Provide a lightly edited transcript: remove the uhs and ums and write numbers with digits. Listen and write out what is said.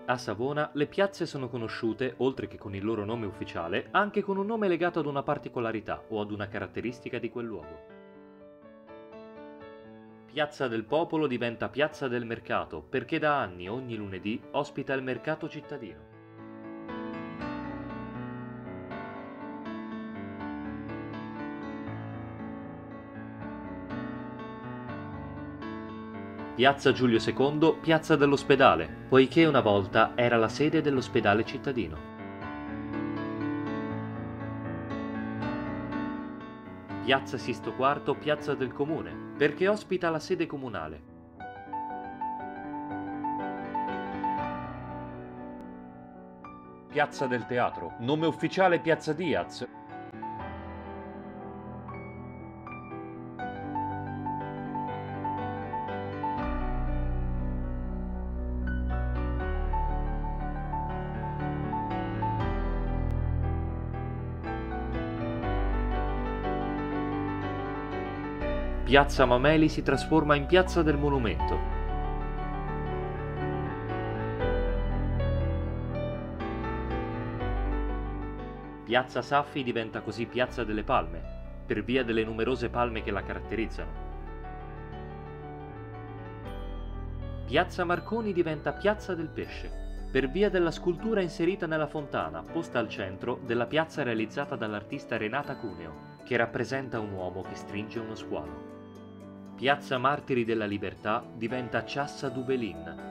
A Savona le piazze sono conosciute, oltre che con il loro nome ufficiale, anche con un nome legato ad una particolarità o ad una caratteristica di quel luogo. Piazza del Popolo diventa Piazza del Mercato perché da anni ogni lunedì ospita il mercato cittadino. Piazza Giulio II, Piazza dell'Ospedale, poiché una volta era la sede dell'ospedale cittadino. Piazza Sisto IV, Piazza del Comune, perché ospita la sede comunale. Piazza del Teatro, nome ufficiale Piazza Diaz. Piazza Mameli si trasforma in Piazza del Monumento. Piazza Saffi diventa così Piazza delle Palme, per via delle numerose palme che la caratterizzano. Piazza Marconi diventa Piazza del Pesce, per via della scultura inserita nella fontana, posta al centro della piazza realizzata dall'artista Renata Cuneo, che rappresenta un uomo che stringe uno squalo. Piazza Martiri della Libertà diventa Ciassa Dubelin,